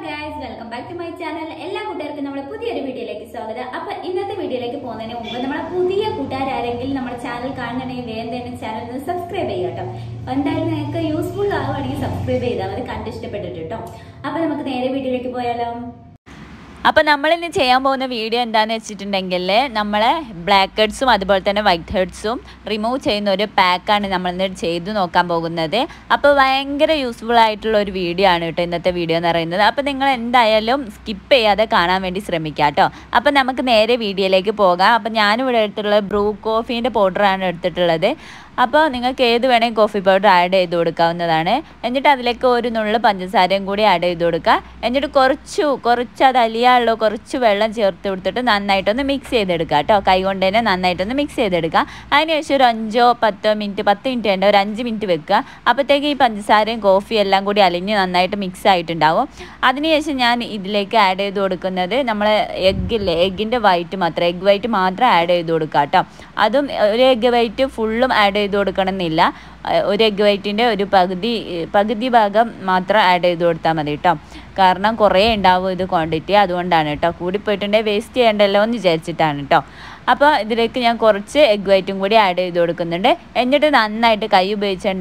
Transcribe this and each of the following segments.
guys, welcome back to my channel. എല്ലാ കൂട്ടുകാർക്കും നമ്മുടെ പുതിയൊരു വീഡിയോയിലേക്ക് സ്വാഗതം. അപ്പോൾ ഇന്നത്തെ വീഡിയോയിലേക്ക് പോകുന്നതിന് മുമ്പ് നമ്മുടെ പുതിയ കൂട്ടുകാരാരെങ്കിലും നമ്മുടെ ചാനൽ കാണുന്നുണ്ടെങ്കിൽ വേഗം തന്നെ ചാനൽ ഒന്ന് സബ്സ്ക്രൈബ് ചെയ്യുക കേട്ടോ. എന്തായാലും നിങ്ങൾക്ക് യൂസ്ഫുൾ ആവുകയാണെങ്കിൽ സബ്സ്ക്രൈബ് ചെയ്താൽ മതി, കണ്ട് ഇഷ്ടപ്പെട്ടിട്ട് കേട്ടോ. അപ്പോൾ നമുക്ക് നേരെ വീഡിയോയിലേക്ക് പോയാലോ. അപ്പോൾ നമ്മളിന്ന് ചെയ്യാൻ പോകുന്ന വീഡിയോ എന്താണെന്ന് വെച്ചിട്ടുണ്ടെങ്കിൽ നമ്മളെ ബ്ലാക്ക് ഹെഡ്സും അതുപോലെ തന്നെ വൈറ്റ് ഹെഡ്സും റിമൂവ് ചെയ്യുന്ന ഒരു പാക്കാണ് നമ്മളിന്ന് ചെയ്തു നോക്കാൻ പോകുന്നത്. അപ്പോൾ ഭയങ്കര യൂസ്ഫുൾ ആയിട്ടുള്ള ഒരു വീഡിയോ ആണ് കേട്ടോ ഇന്നത്തെ വീഡിയോ എന്ന് പറയുന്നത്. അപ്പോൾ നിങ്ങൾ എന്തായാലും സ്കിപ്പ് ചെയ്യാതെ കാണാൻ വേണ്ടി ശ്രമിക്കുക കേട്ടോ. അപ്പോൾ നമുക്ക് നേരെ വീഡിയോയിലേക്ക് പോകാം. അപ്പോൾ ഞാനിവിടെ എടുത്തിട്ടുള്ളത് ബ്രൂ കോഫീൻ്റെ പൗഡറാണ് എടുത്തിട്ടുള്ളത്. അപ്പോൾ നിങ്ങൾക്ക് ഏത് വേണമെങ്കിൽ കോഫി പൗഡർ ആഡ് ചെയ്ത് കൊടുക്കാവുന്നതാണ്. എന്നിട്ട് അതിലേക്ക് ഒരു നുള്ളു പഞ്ചസാരയും കൂടി ആഡ് ചെയ്ത് കൊടുക്കുക. എന്നിട്ട് കുറച്ച് അത് അലിയാനുള്ള കുറച്ച് വെള്ളം ചേർത്ത് കൊടുത്തിട്ട് നന്നായിട്ടൊന്ന് മിക്സ് ചെയ്തെടുക്കുക കേട്ടോ. കൈ കൊണ്ട് തന്നെ നന്നായിട്ടൊന്ന് മിക്സ് ചെയ്തെടുക്കുക. അതിനുശേഷം ഒരു 5-10 മിനിറ്റ്, 10 മിനിറ്റ് വേണ്ട, ഒരു 5 മിനിറ്റ് വെക്കുക. അപ്പോഴത്തേക്ക് ഈ പഞ്ചസാരയും കോഫിയും എല്ലാം കൂടി അലിഞ്ഞ് നന്നായിട്ട് മിക്സ് ആയിട്ടുണ്ടാവും. അതിനുശേഷം ഞാൻ ഇതിലേക്ക് ആഡ് ചെയ്ത് കൊടുക്കുന്നത് നമ്മളെ എഗ്ഗില്ലേ, എഗ്ഗിൻ്റെ വൈറ്റ് മാത്രം, എഗ് വൈറ്റ് മാത്രം ആഡ് ചെയ്ത് കൊടുക്കുക കേട്ടോ. അതും ഒരു എഗ് വൈറ്റ് ഫുള്ളും ആഡ് ചെയ്ത് കൊടുക്കണമെന്നില്ല. ഒരു എഗ് വൈറ്റിൻ്റെ ഒരു പകുതി ഭാഗം മാത്രം ആഡ് ചെയ്ത് കൊടുത്താൽ മതി കേട്ടോ. കാരണം കുറേ ഉണ്ടാവും ഇത് ക്വാണ്ടിറ്റി, അതുകൊണ്ടാണ് കേട്ടോ. കൂടിപ്പോയിട്ടുണ്ടെങ്കിൽ വേസ്റ്റ് ചെയ്യേണ്ടല്ലോ എന്ന് വിചാരിച്ചിട്ടാണ് കേട്ടോ. അപ്പോൾ ഇതിലേക്ക് ഞാൻ കുറച്ച് എഗ് വൈറ്റും കൂടി ആഡ് ചെയ്ത് കൊടുക്കുന്നുണ്ട്. എന്നിട്ട് നന്നായിട്ട് കൈ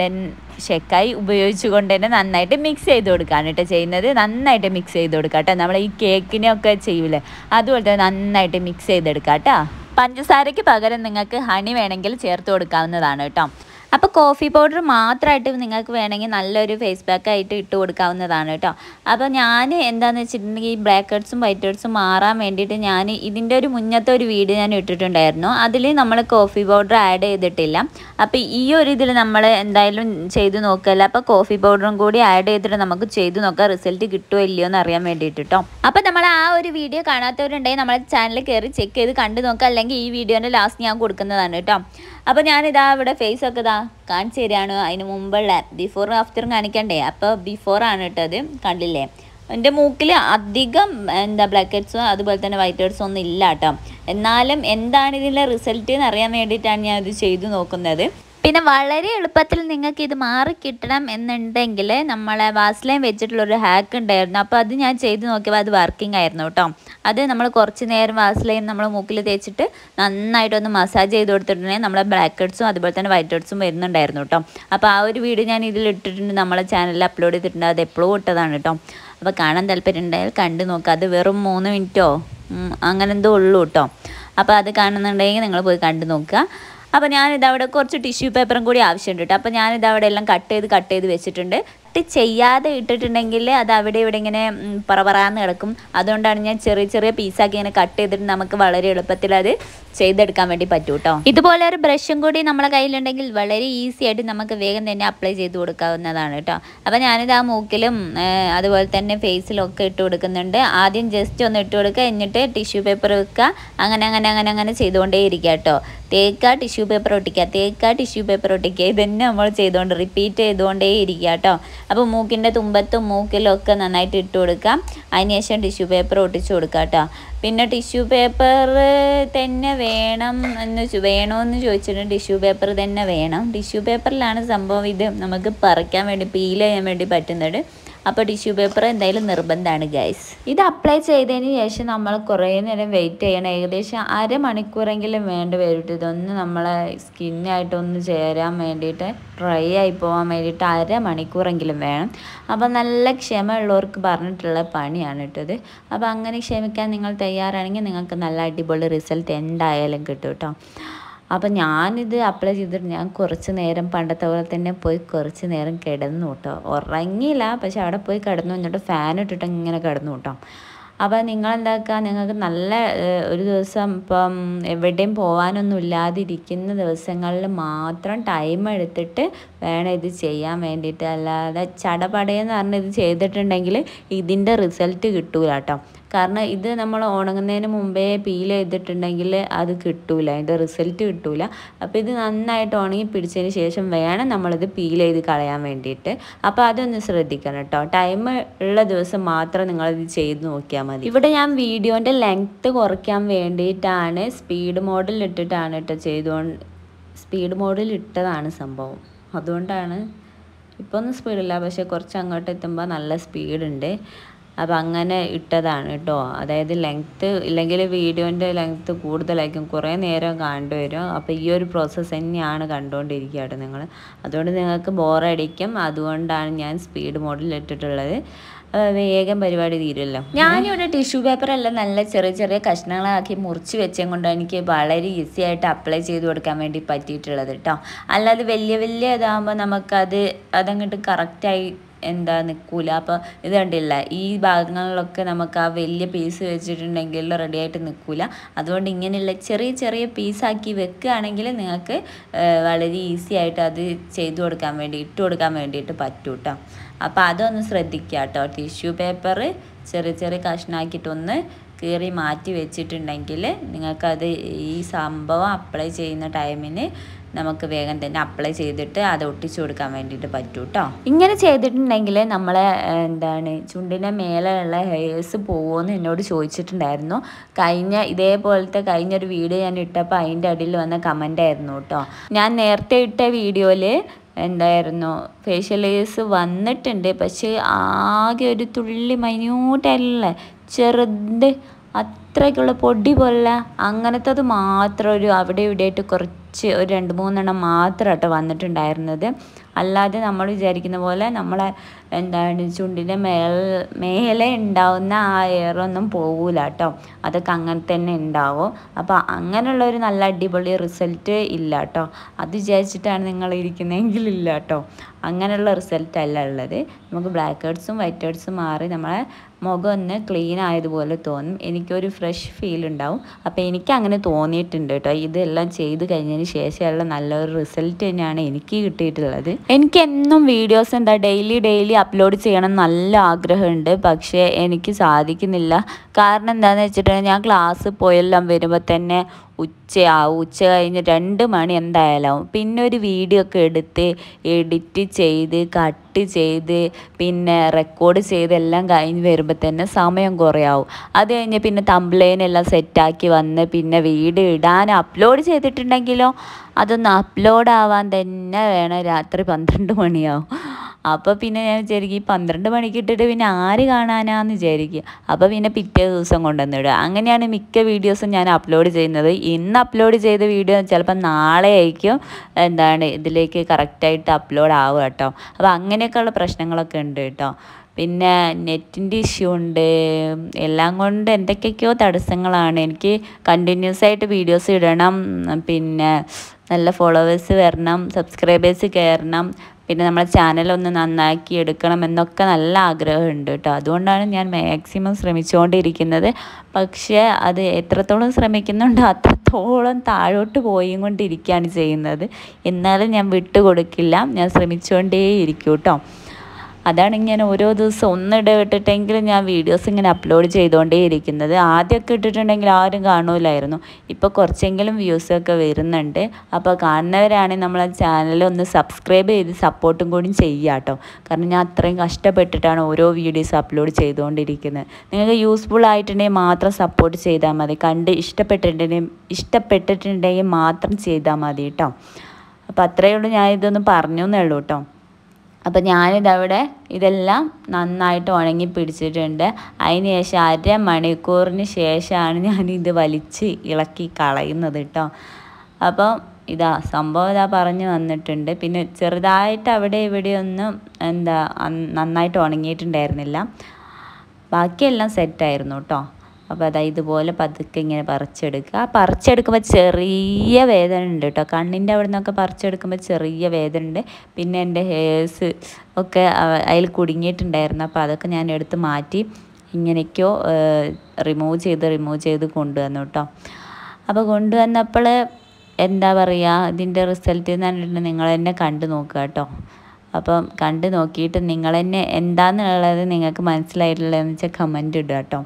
ഉപയോഗിച്ചുകൊണ്ട് തന്നെ നന്നായിട്ട് മിക്സ് ചെയ്ത് കൊടുക്കുകയാണ് കേട്ടോ ചെയ്യുന്നത്. നന്നായിട്ട് മിക്സ് ചെയ്ത് കൊടുക്കുക കേട്ടോ. നമ്മൾ ഈ കേക്കിനൊക്കെ ചെയ്യൂലേ, അതുപോലെ തന്നെ നന്നായിട്ട് മിക്സ് ചെയ്തെടുക്കുക കേട്ടോ. പഞ്ചസാരയ്ക്ക് പകരം നിങ്ങൾക്ക് ഹണി വേണമെങ്കിൽ ചേർത്ത് കൊടുക്കാവുന്നതാണ് കേട്ടോ. അപ്പോൾ കോഫി പൗഡർ മാത്രമായിട്ട് നിങ്ങൾക്ക് വേണമെങ്കിൽ നല്ലൊരു ഫേസ് പാക്കായിട്ട് ഇട്ട് കൊടുക്കാവുന്നതാണ് കേട്ടോ. അപ്പോൾ ഞാൻ എന്താണെന്ന് വെച്ചിട്ടുണ്ടെങ്കിൽ ഈ ബ്ലാക്ക് ഹെഡ്സും വൈറ്റ് ഹെഡ്സും മാറാൻ വേണ്ടിയിട്ട് ഞാൻ ഇതിൻ്റെ ഒരു മുന്നത്തെ ഒരു വീഡിയോ ഞാൻ ഇട്ടിട്ടുണ്ടായിരുന്നു. അതിൽ നമ്മൾ കോഫി പൗഡർ ആഡ് ചെയ്തിട്ടില്ല. അപ്പോൾ ഈ ഒരു ഇതിൽ നമ്മൾ എന്തായാലും ചെയ്ത് നോക്കല്ല. അപ്പോൾ കോഫി പൗഡറും കൂടി ആഡ് ചെയ്തിട്ട് നമുക്ക് ചെയ്ത് നോക്കാം റിസൾട്ട് കിട്ടുമോ ഇല്ലയോ എന്ന് അറിയാൻ വേണ്ടിയിട്ട് കേട്ടോ. അപ്പോൾ നമ്മൾ ആ ഒരു വീഡിയോ കാണാത്തവരുണ്ടെങ്കിൽ നമ്മുടെ ചാനൽ കയറി ചെക്ക് ചെയ്ത് കണ്ടു നോക്കുക. അല്ലെങ്കിൽ ഈ വീഡിയോൻ്റെ ലാസ്റ്റ് ഞാൻ കൊടുക്കുന്നതാണ് കേട്ടോ. അപ്പോൾ ഞാനിതാ ഇവിടെ ഫേസൊക്കെ ഇതാ കാണിച്ചു തരികയാണ്. അതിന് മുമ്പുള്ള ബിഫോറും ആഫ്റ്ററും കാണിക്കണ്ടേ. അപ്പോൾ ബിഫോറാണ് കേട്ടത്, കണ്ടില്ലേ. എൻ്റെ മൂക്കിൽ അധികം ബ്ലാക്ക് ഹെഡ്സും അതുപോലെ തന്നെ വൈറ്റ് ഹെഡ്സും ഒന്നും ഇല്ല കേട്ടോ. എന്നാലും എന്താണ് ഇതിൻ്റെ റിസൾട്ട് എന്ന് അറിയാൻ വേണ്ടിയിട്ടാണ് ഞാൻ ഇത് ചെയ്തു നോക്കുന്നത്. പിന്നെ വളരെ എളുപ്പത്തിൽ നിങ്ങൾക്ക് ഇത് മാറി കിട്ടണം എന്നുണ്ടെങ്കിൽ നമ്മളെ വാസ്ലൈൻ വെച്ചിട്ടുള്ളൊരു ഹാക്ക് ഉണ്ടായിരുന്നു. അപ്പോൾ അത് ഞാൻ ചെയ്ത് നോക്കിയപ്പോൾ അത് വർക്കിംഗ് ആയിരുന്നു കേട്ടോ. അത് നമ്മൾ കുറച്ച് നേരം വാസ്ലൈൻ നമ്മൾ മൂക്കിൽ തേച്ചിട്ട് നന്നായിട്ടൊന്ന് മസാജ് ചെയ്ത് കൊടുത്തിട്ടുണ്ടെങ്കിൽ നമ്മളെ ബ്ലാക്ക് ഹെഡ്സും അതുപോലെ തന്നെ വൈറ്റ് ഹെഡ്സും വരുന്നുണ്ടായിരുന്നു കേട്ടോ. അപ്പോൾ ആ ഒരു വീഡിയോ ഞാൻ ഇതിൽ ഇട്ടിട്ടുണ്ട്, നമ്മളെ ചാനലിൽ അപ്ലോഡ് ചെയ്തിട്ടുണ്ട്. അത് എപ്പോഴും ഇട്ടതാണ് കേട്ടോ. അപ്പോൾ കാണാൻ താല്പര്യം ഉണ്ടായാൽ കണ്ടു നോക്കുക. അത് വെറും 3 മിനിറ്റോ അങ്ങനെ എന്തോ ഉള്ളൂ കേട്ടോ. അപ്പോൾ അത് കാണുന്നുണ്ടെങ്കിൽ നിങ്ങൾ പോയി കണ്ടു നോക്കുക. അപ്പോൾ ഞാനിതവിടെ കുറച്ച് ടിഷ്യൂ പേപ്പറും കൂടി ആവശ്യമുണ്ട് കേട്ടോ. അപ്പോൾ ഞാനിതവിടെ എല്ലാം കട്ട് ചെയ്ത് വെച്ചിട്ടുണ്ട്. ചെയ്യാതെ ഇട്ടിട്ടുണ്ടെങ്കിൽ അത് അവിടെ ഇവിടെ ഇങ്ങനെ പറന്ന് കിടക്കും. അതുകൊണ്ടാണ് ഞാൻ ചെറിയ പീസാക്കി ഇങ്ങനെ കട്ട് ചെയ്തിട്ട് നമുക്ക് വളരെ എളുപ്പത്തിൽ അത് ചെയ്തെടുക്കാൻ വേണ്ടി പറ്റും കേട്ടോ. ഇതുപോലെ ഒരു ബ്രഷും കൂടി നമ്മളെ കയ്യിലുണ്ടെങ്കിൽ വളരെ ഈസി ആയിട്ട് നമുക്ക് വേഗം തന്നെ അപ്ലൈ ചെയ്ത് കൊടുക്കാവുന്നതാണ് കേട്ടോ. അപ്പോൾ ഞാനിത് ആ മൂക്കിലും അതുപോലെ തന്നെ ഫേസിലും ഒക്കെ ഇട്ട് കൊടുക്കുന്നുണ്ട്. ആദ്യം ജസ്റ്റ് ഒന്ന് ഇട്ട് കൊടുക്കുക, എന്നിട്ട് ടിഷ്യൂ പേപ്പർ വെക്കുക. അങ്ങനെ ചെയ്തുകൊണ്ടേ ഇരിക്കുക കേട്ടോ. തേക്കുക, ടിഷ്യൂ പേപ്പർ ഒട്ടിക്കുക. ഇതന്നെ നമ്മൾ റിപ്പീറ്റ് ചെയ്തുകൊണ്ടേ ഇരിക്കുക കേട്ടോ. അപ്പോൾ മൂക്കിൻ്റെ തുമ്പത്തും മൂക്കിലും ഒക്കെ നന്നായിട്ട് ഇട്ട് കൊടുക്കാം. അതിനുശേഷം ടിഷ്യൂ പേപ്പർ ഒട്ടിച്ചു കൊടുക്കുക കേട്ടോ. പിന്നെ ടിഷ്യൂ പേപ്പർ തന്നെ വേണമെന്ന് ചോദിച്ചിട്ടുണ്ട്. ടിഷ്യൂ പേപ്പർ തന്നെ വേണം. ടിഷ്യൂ പേപ്പറിലാണ് സംഭവം ഇത് നമുക്ക് പറിക്കാൻ വേണ്ടി പീൽ ചെയ്യാൻ വേണ്ടി പറ്റുന്നത്. അപ്പോൾ ടിഷ്യൂ പേപ്പർ എന്തായാലും നിർബന്ധമാണ് ഗൈസ്. ഇത് അപ്ലൈ ചെയ്തതിന് ശേഷം നമ്മൾ കുറേ നേരം വെയിറ്റ് ചെയ്യണം. ഏകദേശം അരമണിക്കൂറെങ്കിലും വേണ്ടി വരും. ഇതൊന്ന് നമ്മളെ സ്കിന്നായിട്ടൊന്ന് ചേരാൻ വേണ്ടിയിട്ട്, ഡ്രൈ ആയി പോകാൻ വേണ്ടിയിട്ട് അരമണിക്കൂറെങ്കിലും വേണം. അപ്പോൾ നല്ല ക്ഷമയുള്ളവർക്ക് പറഞ്ഞിട്ടുള്ള പണിയാണ് ഇട്ടത്. അപ്പോൾ അങ്ങനെ ക്ഷമിക്കാൻ നിങ്ങൾ തയ്യാറാണെങ്കിൽ നിങ്ങൾക്ക് നല്ല അടിപൊളി റിസൾട്ട് എന്തായാലും കിട്ടും കേട്ടോ. അപ്പോൾ ഞാനിത് അപ്ലൈ ചെയ്തിട്ട് ഞാൻ കുറച്ച് നേരം പണ്ടത്തെ പോലെ തന്നെ പോയി കുറച്ച് നേരം കിടന്നു കേട്ടോ. ഉറങ്ങിയില്ല, പക്ഷെ അവിടെ പോയി കിടന്നു. എന്നിട്ട് ഫാൻ ഇട്ടിട്ട് ഇങ്ങനെ കിടന്നു കേട്ടോ. അപ്പോൾ നിങ്ങളെന്താക്കുക, നിങ്ങൾക്ക് നല്ല ഒരു ദിവസം ഇപ്പം എവിടെയും പോകാനൊന്നും ഇല്ലാതിരിക്കുന്ന ദിവസങ്ങളിൽ മാത്രം ടൈം എടുത്തിട്ട് വേണം ഇത് ചെയ്യാൻ വേണ്ടിയിട്ട്. അല്ലാതെ ചടപടയെന്ന് പറഞ്ഞ് ഇത് ചെയ്തിട്ടുണ്ടെങ്കിൽ ഇതിൻ്റെ റിസൾട്ട് കിട്ടൂല കേട്ടോ. കാരണം ഇത് നമ്മൾ ഉണങ്ങുന്നതിന് മുമ്പേ പീൽ ചെയ്തിട്ടുണ്ടെങ്കിൽ അത് കിട്ടൂല, അതിൻ്റെ റിസൾട്ട് കിട്ടൂല. അപ്പോൾ ഇത് നന്നായിട്ട് ഉണങ്ങി പിടിച്ചതിന് ശേഷം വേണം നമ്മളിത് പീൽ ചെയ്ത് കളയാൻ വേണ്ടിയിട്ട്. അപ്പോൾ അതൊന്ന് ശ്രദ്ധിക്കണം കേട്ടോ. ടൈം ഉള്ള ദിവസം മാത്രം നിങ്ങളിത് ചെയ്ത് നോക്കിയാൽ മതി. ഇവിടെ ഞാൻ വീഡിയോൻ്റെ ലെങ്ത്ത് കുറയ്ക്കാൻ വേണ്ടിയിട്ടാണ് സ്പീഡ് മോഡിൽ ഇട്ടിട്ടാണ് കേട്ടോ സ്പീഡ് മോഡിൽ ഇട്ടതാണ് സംഭവം. അതുകൊണ്ടാണ് ഇപ്പോൾ ഒന്നും സ്പീഡില്ല, പക്ഷേ കുറച്ച് അങ്ങോട്ട് എത്തുമ്പോൾ നല്ല സ്പീഡുണ്ട്. അപ്പോൾ അങ്ങനെ ഇട്ടതാണ് കേട്ടോ. അതായത് ലെങ്ത്ത് ഇല്ലെങ്കിൽ വീഡിയോൻ്റെ ലെങ്ത്ത് കൂടുതലായിരിക്കും, കുറേ നേരം കണ്ടു വരും. അപ്പോൾ ഈ ഒരു പ്രോസസ്സ് തന്നെയാണ് കണ്ടുകൊണ്ടിരിക്കുക കേട്ടോ നിങ്ങൾ. അതുകൊണ്ട് നിങ്ങൾക്ക് ബോറടിക്കും. അതുകൊണ്ടാണ് ഞാൻ സ്പീഡ് മോഡിൽ ഇട്ടിട്ടുള്ളത്. വേഗം പരിപാടി തീരുമല്ലോ. ഞാനിവിടെ ടിഷ്യൂ പേപ്പറെല്ലാം നല്ല ചെറിയ ചെറിയ കഷ്ണങ്ങളാക്കി മുറിച്ച് വെച്ചത് കൊണ്ട് എനിക്ക് വളരെ ഈസി ആയിട്ട് അപ്ലൈ ചെയ്ത് കൊടുക്കാൻ വേണ്ടി പറ്റിയിട്ടുള്ളത് കേട്ടോ. അല്ലാതെ വലിയ ഇതാകുമ്പോൾ നമുക്കത് അതങ്ങോട്ട് കറക്റ്റായി നിൽക്കില്ല. അപ്പോൾ ഇത് കണ്ടില്ല, ഈ ഭാഗങ്ങളിലൊക്കെ നമുക്ക് ആ വലിയ പീസ് വെച്ചിട്ടുണ്ടെങ്കിൽ റെഡി ആയിട്ട് നിൽക്കില്ല. അതുകൊണ്ട് ഇങ്ങനെയുള്ള ചെറിയ ചെറിയ പീസാക്കി വെക്കുകയാണെങ്കിൽ നിങ്ങൾക്ക് വളരെ ഈസി ആയിട്ട് അത് ചെയ്ത് കൊടുക്കാൻ വേണ്ടി ഇട്ട് കൊടുക്കാൻ വേണ്ടിയിട്ട് പറ്റും കേട്ടോ. അപ്പോൾ അതൊന്ന് ശ്രദ്ധിക്കുക കേട്ടോ. ടിഷ്യൂ പേപ്പർ ചെറിയ ചെറിയ കഷ്ണാക്കിയിട്ടൊന്ന് കീറി മാറ്റി വെച്ചിട്ടുണ്ടെങ്കിൽ നിങ്ങൾക്കത് ഈ സംഭവം അപ്ലൈ ചെയ്യുന്ന ടൈമിന് നമുക്ക് വേഗം തന്നെ അപ്ലൈ ചെയ്തിട്ട് അത് ഒട്ടിച്ചു കൊടുക്കാൻ വേണ്ടിയിട്ട് പറ്റും കേട്ടോ. ഇങ്ങനെ ചെയ്തിട്ടുണ്ടെങ്കിൽ നമ്മളെ ചുണ്ടിൻ്റെ മേലെയുള്ള ഹെയർസ് പോകുമെന്ന് എന്നോട് ചോദിച്ചിട്ടുണ്ടായിരുന്നു. ഇതേപോലത്തെ കഴിഞ്ഞൊരു വീഡിയോ ഞാൻ ഇട്ടപ്പോൾ അതിൻ്റെ അടിയിൽ വന്ന കമൻ്റ് ആയിരുന്നു കേട്ടോ. ഞാൻ നേരത്തെ ഇട്ട വീഡിയോയിൽ ഫേഷ്യൽ ഹെയർസ് വന്നിട്ടുണ്ട്, പക്ഷേ ആകെ ഒരു തുള്ളി മൈന്യൂട്ടല്ലേ, ചെറുത് അത്രയ്ക്കുള്ള പൊടി പോലെ അങ്ങനത്തത് മാത്രം അവിടെ ഇവിടെയായിട്ട് കുറച്ച് ഒരു 2-3 മാത്രം കേട്ടോ വന്നിട്ടുണ്ടായിരുന്നത്. അല്ലാതെ നമ്മൾ വിചാരിക്കുന്ന പോലെ നമ്മളെ ചുണ്ടിൻ്റെ മേലെ ഉണ്ടാവുന്ന ആ എയറൊന്നും പോവില്ല കേട്ടോ. അതൊക്കെ അങ്ങനെ തന്നെ ഉണ്ടാവും. അപ്പോൾ അങ്ങനെയുള്ളൊരു നല്ല അടിപൊളി റിസൾട്ട് ഇല്ല കേട്ടോ. അത് വിചാരിച്ചിട്ടാണ് നിങ്ങൾ ഇരിക്കുന്നതെങ്കിൽ ഇല്ല കേട്ടോ. അങ്ങനെയുള്ള റിസൾട്ട് അല്ല ഉള്ളത്. നമുക്ക് ബ്ലാക്ക് ഹെഡ്സും വൈറ്റ് ഹെഡ്സും മാറി നമ്മളെ മുഖം ഒന്ന് ക്ലീൻ ആയതുപോലെ തോന്നും. എനിക്കൊരു ഫ്രഷ് ഫീൽ ഉണ്ടാവും. അപ്പോൾ എനിക്ക് അങ്ങനെ തോന്നിയിട്ടുണ്ട് കേട്ടോ. ഇതെല്ലാം ചെയ്ത് കഴിഞ്ഞതിന് ശേഷമുള്ള നല്ലൊരു റിസൾട്ട് തന്നെയാണ് എനിക്ക് കിട്ടിയിട്ടുള്ളത്. എനിക്ക് എന്നും വീഡിയോസ് ഡെയിലി അപ്ലോഡ് ചെയ്യണം നല്ല ആഗ്രഹമുണ്ട്. പക്ഷേ എനിക്ക് സാധിക്കുന്നില്ല. കാരണം എന്താണെന്ന് വെച്ചിട്ടുണ്ടെങ്കിൽ ഞാൻ ക്ലാസ് പോയെല്ലാം വരുമ്പോൾ തന്നെ ഉച്ച കഴിഞ്ഞ് 2 മണി എന്തായാലും. പിന്നെ ഒരു വീഡിയോ ഒക്കെ എടുത്ത് എഡിറ്റ് ചെയ്ത് കട്ട് ചെയ്ത് പിന്നെ റെക്കോർഡ് ചെയ്ത് എല്ലാം കഴിഞ്ഞ് വരുമ്പോൾ തന്നെ സമയം കുറേ ആവും. അത് കഴിഞ്ഞ് പിന്നെ തംബ്നെയിലെല്ലാം സെറ്റാക്കി വന്ന് പിന്നെ വീഡിയോ ഇടാൻ അപ്ലോഡ് ചെയ്തിട്ടുണ്ടെങ്കിലോ അതൊന്ന് അപ്ലോഡ് ആവാൻ തന്നെ വേണം രാത്രി 12 മണിയാവും. അപ്പോൾ പിന്നെ ഞാൻ വിചാരിക്കും ഈ 12 മണിക്ക് ഇട്ടിട്ട് പിന്നെ ആര് കാണാനാന്ന് വിചാരിക്കുക. അപ്പോൾ പിന്നെ പിറ്റേ ദിവസം കൊണ്ടുവന്നിടുക. അങ്ങനെയാണ് മിക്ക വീഡിയോസും ഞാൻ അപ്ലോഡ് ചെയ്യുന്നത്. ഇന്ന് അപ്ലോഡ് ചെയ്ത വീഡിയോ ചിലപ്പോൾ നാളെ ആയിരിക്കും ഇതിലേക്ക് കറക്റ്റായിട്ട് അപ്ലോഡ് ആവുക കേട്ടോ. അപ്പോൾ അങ്ങനെയൊക്കെയുള്ള പ്രശ്നങ്ങളൊക്കെ ഉണ്ട് കേട്ടോ. പിന്നെ നെറ്റിൻ്റെ ഇഷ്യൂ ഉണ്ട്. എല്ലാം കൊണ്ട് എന്തൊക്കെയൊക്കെയോ തടസ്സങ്ങളാണ്. എനിക്ക് കണ്ടിന്യൂസ് ആയിട്ട് വീഡിയോസ് ഇടണം, പിന്നെ നല്ല ഫോളോവേഴ്സ് വരണം, സബ്സ്ക്രൈബേഴ്സ് കയറണം, പിന്നെ നമ്മളെ ചാനലൊന്ന് നന്നാക്കി എടുക്കണം എന്നൊക്കെ നല്ല ആഗ്രഹമുണ്ട് കേട്ടോ. അതുകൊണ്ടാണ് ഞാൻ മാക്സിമം ശ്രമിച്ചുകൊണ്ടിരിക്കുന്നത്. പക്ഷേ അത് എത്രത്തോളം ശ്രമിക്കുന്നുണ്ടോ അത്രത്തോളം താഴോട്ട് പോയിക്കൊണ്ടിരിക്കുകയാണ് ചെയ്യുന്നത്. എന്നാലും ഞാൻ വിട്ടുകൊടുക്കില്ല, ഞാൻ ശ്രമിച്ചുകൊണ്ടേയിരിക്കും കേട്ടോ. അതാണ് ഇങ്ങനെ ഓരോ ദിവസം ഒന്നിടവിട്ടിട്ടെങ്കിലും ഞാൻ വീഡിയോസ് ഇങ്ങനെ അപ്ലോഡ് ചെയ്തുകൊണ്ടേ ഇരിക്കുന്നത്. ആദ്യമൊക്കെ ഇട്ടിട്ടുണ്ടെങ്കിൽ ആരും കാണൂലായിരുന്നു. ഇപ്പോൾ കുറച്ചെങ്കിലും വ്യൂസൊക്കെ വരുന്നുണ്ട്. അപ്പോൾ കാണുന്നവരാണെങ്കിൽ നമ്മളെ ചാനൽ ഒന്ന് സബ്സ്ക്രൈബ് ചെയ്ത് സപ്പോർട്ടും കൂടി ചെയ്യുക കേട്ടോ. കാരണം ഞാൻ അത്രയും കഷ്ടപ്പെട്ടിട്ടാണ് ഓരോ വീഡിയോസ് അപ്ലോഡ് ചെയ്തുകൊണ്ടിരിക്കുന്നത്. നിങ്ങൾക്ക് യൂസ്ഫുൾ ആയിട്ടുണ്ടെങ്കിൽ മാത്രം സപ്പോർട്ട് ചെയ്താൽ മതി. കണ്ട് ഇഷ്ടപ്പെട്ടിട്ടുണ്ടെങ്കിൽ മാത്രം ചെയ്താൽ മതി കേട്ടോ. അപ്പോൾ അത്രയേ ഉള്ളൂ. ഞാൻ ഇതൊന്ന് പറഞ്ഞു എന്നേ ഉള്ളൂ കേട്ടോ. അപ്പോൾ ഞാനിതവിടെ ഇതെല്ലാം നന്നായിട്ട് ഉണങ്ങി പിടിച്ചിട്ടുണ്ട്. അതിന് ശേഷം 1/2 മണിക്കൂറിന് ശേഷമാണ് ഞാനിത് വലിച്ച് ഇളക്കി കളയുന്നത് കേട്ടോ. അപ്പം സംഭവം പറഞ്ഞു വന്നിട്ടുണ്ട്. പിന്നെ ചെറുതായിട്ട് അവിടെ ഇവിടെയൊന്നും നന്നായിട്ട് ഉണങ്ങിയിട്ടുണ്ടായിരുന്നില്ല. ബാക്കിയെല്ലാം സെറ്റായിരുന്നു കേട്ടോ. അപ്പോൾ ഇതുപോലെ പതുക്കെ ഇങ്ങനെ പറിച്ചെടുക്കുമ്പോൾ ചെറിയ വേദന ഉണ്ട് കേട്ടോ. കണ്ണിൻ്റെ അവിടെ നിന്നൊക്കെ പറിച്ചെടുക്കുമ്പോൾ ചെറിയ വേദന ഉണ്ട്. പിന്നെ എൻ്റെ ഹെയർസ് ഒക്കെ അതിൽ കുടുങ്ങിയിട്ടുണ്ടായിരുന്നു. അപ്പോൾ അതൊക്കെ ഞാൻ എടുത്ത് മാറ്റി ഇങ്ങനെയൊക്കെയോ റിമൂവ് ചെയ്ത് കൊണ്ടുവന്നു കേട്ടോ. അപ്പോൾ കൊണ്ടുവന്നപ്പോൾ ഇതിൻ്റെ റിസൾട്ട് എന്ന് പറഞ്ഞിട്ടുണ്ടെങ്കിൽ നിങ്ങൾ തന്നെ കണ്ടു നോക്കുക കേട്ടോ. അപ്പം കണ്ടു നോക്കിയിട്ട് നിങ്ങൾ തന്നെ എന്താണെന്നുള്ളത് നിങ്ങൾക്ക് മനസ്സിലായിട്ടുള്ളതെന്ന് വെച്ചാൽ കമൻറ്റ് ഇടുക കേട്ടോ.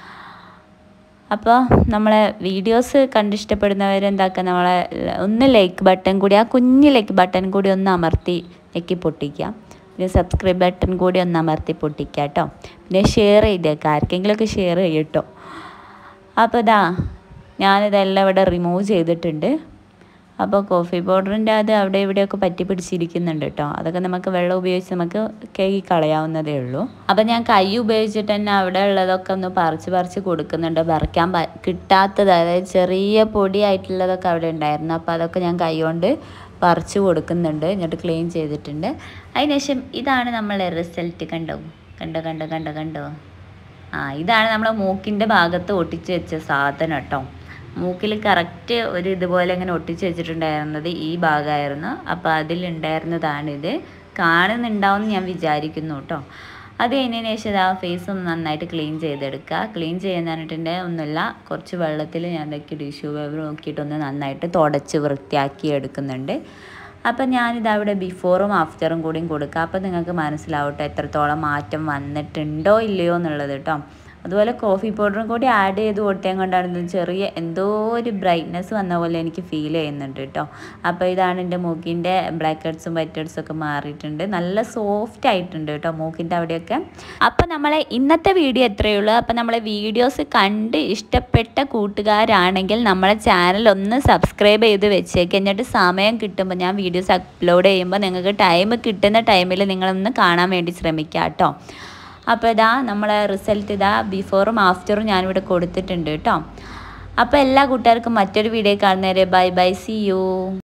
അപ്പോൾ നമ്മളെ വീഡിയോസ് കണ്ടിഷ്ടപ്പെടുന്നവരെന്താക്കുക, നമ്മളെ ഒന്ന് ലൈക്ക് ബട്ടൺ കൂടി, ആ കുഞ്ഞ് ലൈക്ക് ബട്ടൺ കൂടി ഒന്ന് അമർത്തി ഞെക്കി പൊട്ടിക്കുക. പിന്നെ സബ്സ്ക്രൈബ് ബട്ടൺ കൂടി ഒന്ന് അമർത്തി പൊട്ടിക്കുക കേട്ടോ. പിന്നെ ഷെയർ ചെയ്തേക്കുക, ആർക്കെങ്കിലുമൊക്കെ ഷെയർ ചെയ്യും കേട്ടോ. അപ്പോൾ ഞാനിതെല്ലാം ഇവിടെ റിമൂവ് ചെയ്തിട്ടുണ്ട്. അപ്പോൾ കോഫി പൗഡറിൻ്റെ അത് അവിടെ ഇവിടെയൊക്കെ പറ്റി പിടിച്ചിരിക്കുന്നുണ്ട് കേട്ടോ. അതൊക്കെ നമുക്ക് വെള്ളം ഉപയോഗിച്ച് നമുക്ക് കഴുകി കളയാവുന്നതേ ഉള്ളൂ. അപ്പോൾ ഞാൻ കൈ ഉപയോഗിച്ചിട്ട് തന്നെ അവിടെ ഉള്ളതൊക്കെ ഒന്ന് പറിച്ച് കൊടുക്കുന്നുണ്ട്. പറിക്കാൻ കിട്ടാത്തത്, അതായത് ചെറിയ പൊടിയായിട്ടുള്ളതൊക്കെ അവിടെ ഉണ്ടായിരുന്നു. അപ്പോൾ അതൊക്കെ ഞാൻ കൈ കൊണ്ട് പറിച്ച് കൊടുക്കുന്നുണ്ട്. എന്നിട്ട് ക്ലീൻ ചെയ്തിട്ടുണ്ട്. അതിനുശേഷം ഇതാണ് നമ്മളെ റിസൾട്ട്. കണ്ടോ ഇതാണ് നമ്മളെ മൂക്കിൻ്റെ ഭാഗത്ത് ഒട്ടിച്ച് വെച്ച സാധനം കേട്ടോ. മൂക്കിൽ കറക്റ്റ് ഒരു ഇതുപോലെ ഇങ്ങനെ ഒട്ടിച്ച് വെച്ചിട്ടുണ്ടായിരുന്നത് ഈ ഭാഗമായിരുന്നു. അപ്പോൾ അതിലുണ്ടായിരുന്നതാണിത്. കാണുന്നുണ്ടാവുമെന്ന് ഞാൻ വിചാരിക്കുന്നു കേട്ടോ. അത് കഴിഞ്ഞതിന് ശേഷം ആ ഫേസ് ഒന്ന് നന്നായിട്ട് ക്ലീൻ ചെയ്തെടുക്കുക. ക്ലീൻ ചെയ്യാൻ പറഞ്ഞിട്ടുണ്ടെങ്കിൽ ഒന്നുമില്ല, കുറച്ച് വെള്ളത്തിൽ ഞാൻ ടിഷ്യൂ പേപ്പർ നോക്കിയിട്ടൊന്ന് നന്നായിട്ട് തുടച്ച് വൃത്തിയാക്കി എടുക്കുന്നുണ്ട്. അപ്പം ഞാനിതവിടെ ബിഫോറും ആഫ്റ്ററും കൂടിയും കൊടുക്കുക. അപ്പം നിങ്ങൾക്ക് മനസ്സിലാവട്ടെ എത്രത്തോളം മാറ്റം വന്നിട്ടുണ്ടോ ഇല്ലയോ എന്നുള്ളത് കേട്ടോ. അതുപോലെ കോഫി പൗഡറും കൂടി ആഡ് ചെയ്ത് കൊടുത്തതും കൊണ്ടാണ് ചെറിയ എന്തോ ഒരു ബ്രൈറ്റ്നെസ് വന്ന പോലെ എനിക്ക് ഫീൽ ചെയ്യുന്നുണ്ട് കേട്ടോ. അപ്പോൾ ഇതാണ് എൻ്റെ മൂക്കിൻ്റെ ബ്ലാക്ക് ഹെഡ്സും വൈറ്റ് ഹെഡ്സും ഒക്കെ മാറിയിട്ടുണ്ട്. നല്ല സോഫ്റ്റ് ആയിട്ടുണ്ട് കേട്ടോ മൂക്കിൻ്റെ അവിടെയൊക്കെ. അപ്പോൾ നമ്മളെ ഇന്നത്തെ വീഡിയോ എത്രയേ ഉള്ളൂ. അപ്പോൾ നമ്മളെ വീഡിയോസ് കണ്ട് ഇഷ്ടപ്പെട്ട കൂട്ടുകാരാണെങ്കിൽ നമ്മളെ ചാനൽ ഒന്ന് സബ്സ്ക്രൈബ് ചെയ്ത് വെച്ചേക്ക്. എന്നിട്ട് സമയം കിട്ടുമ്പോൾ ഞാൻ വീഡിയോസ് അപ്ലോഡ് ചെയ്യുമ്പോൾ നിങ്ങൾക്ക് ടൈം കിട്ടുന്ന ടൈമിൽ നിങ്ങളൊന്ന് കാണാൻ വേണ്ടി ശ്രമിക്കുക കേട്ടോ. അപ്പോൾ ഇതാ നമ്മളെ റിസൾട്ട് ഇതാ ബിഫോറും ആഫ്റ്ററും ഞാനിവിടെ കൊടുത്തിട്ടുണ്ട് കേട്ടോ. അപ്പോൾ എല്ലാ കൂട്ടുകാർക്കും മറ്റൊരു വീഡിയോ കാണുന്നവരെ ബൈ, സീ യു.